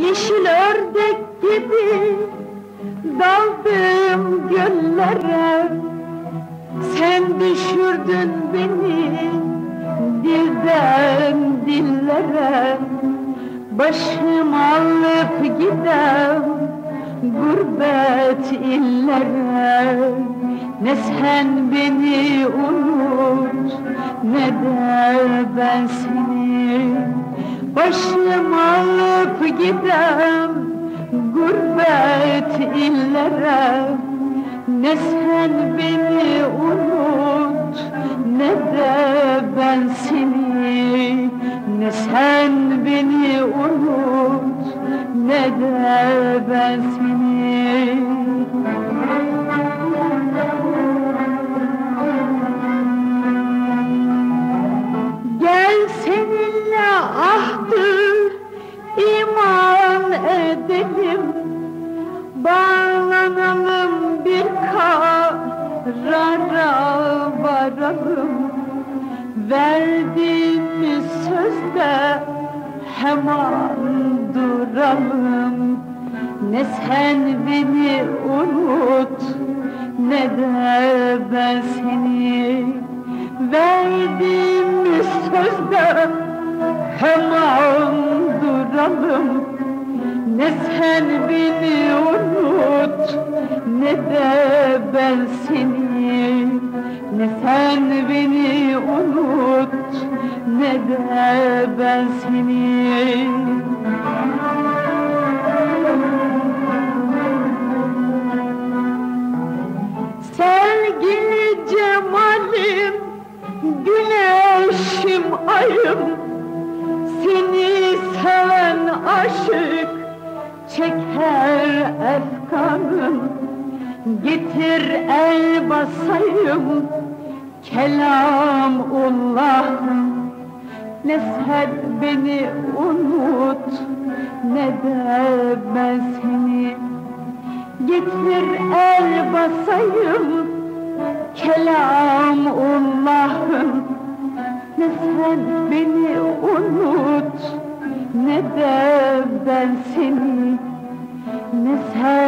Yeşil ördek gibi daldım göllere, sen düşürdün beni dilden dillere. Başım alıp gidem gurbet illere. Ne sen beni unut, ne de ben seni. Başım alıp gidem gurbet illere. Ne sen beni unut, ne de ben seni. Ne sen beni unut, ne de ben seni. Gel seninle ahdır iman edelim, bağlanalım bir karara varalım. Verdiğimiz sözde hemen duralım. Ne sen beni unut, ne de ben seni. Verdiğimiz sözde hemen duralım. Ne sen beni unut, ne de ben seni. Ne sen beni unut, ne de ben seni. Sevgili cemalim, güneşim ayım, seni seven aşık çeker efkanım. Getir el basayım Kelamullah'ım. Ne sen beni unut, ne de ben seni. Getir el basayım Kelamullah'ım. Ne sen beni unut, ne de ben seni. Ne sen